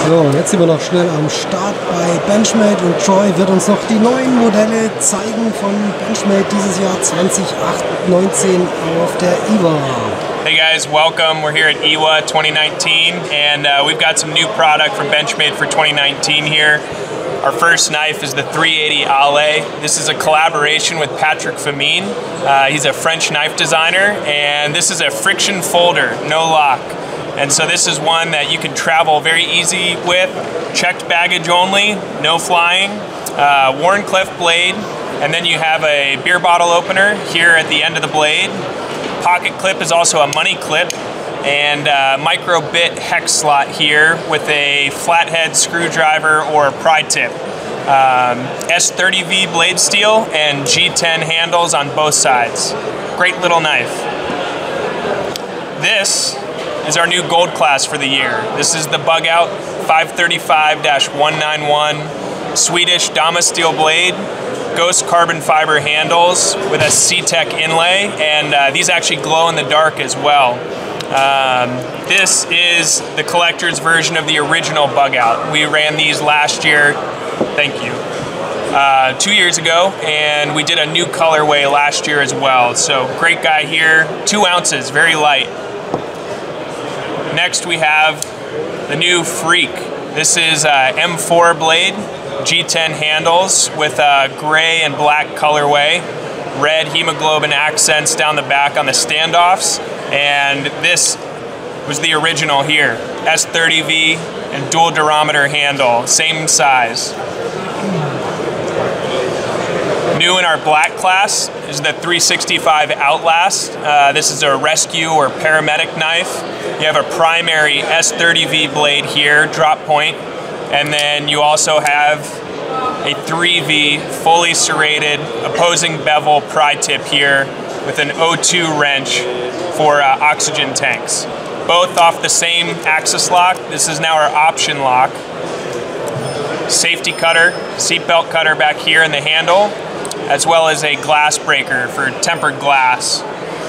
So, jetzt sind wir noch schnell am Start bei Benchmade und Troy wird uns noch die neuen Modelle zeigen von Benchmade dieses Jahr 2019 auf der IWA. Hey guys, welcome. We're here at IWA 2019 and we've got some new product from Benchmade for 2019 here. Our first knife is the 380 Ale. This is a collaboration with Patrick Famine. He's a French knife designer, and this is a friction folder, no lock. And so this is one that you can travel very easy with, checked baggage only, no flying, Wharncliffe blade, and then you have a beer bottle opener here at the end of the blade. Pocket clip is also a money clip, and micro bit hex slot here with a flathead screwdriver or pry tip. S30V blade steel and G10 handles on both sides. Great little knife. This is our new gold class for the year. This is the Bug Out 535-191 Swedish Dama steel blade, ghost carbon fiber handles with a C-Tech inlay, and these actually glow in the dark as well. This is the collector's version of the original Bug Out. We ran these last year, thank you, 2 years ago, and we did a new colorway last year as well. So great guy here, 2 ounces, very light. Next we have the new Freak. This is M4 blade, G10 handles with a gray and black colorway, red hemoglobin accents down the back on the standoffs, and this was the original here, S30V and dual durometer handle, same size. New in our black class is the 365 Outlast. This is a rescue or paramedic knife. You have a primary S30V blade here, drop point, and then you also have a 3V fully serrated opposing bevel pry tip here with an O2 wrench for oxygen tanks. Both off the same axis lock. This is now our option lock. Safety cutter, seatbelt cutter back here in the handle, as well as a glass breaker for tempered glass.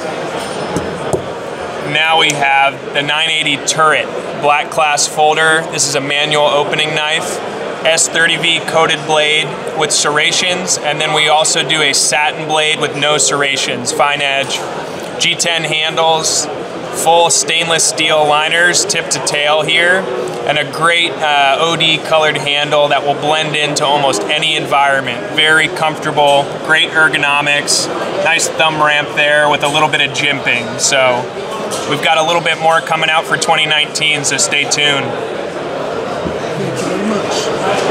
Now we have the 980 Turret black class folder. This is a manual opening knife, S30V coated blade with serrations, and then we also do a satin blade with no serrations, fine edge, G10 handles, full stainless steel liners tip to tail here, and a great OD colored handle that will blend into almost any environment. Very comfortable, great ergonomics, nice thumb ramp there with a little bit of jimping. So we've got a little bit more coming out for 2019, so stay tuned. Thank you very much.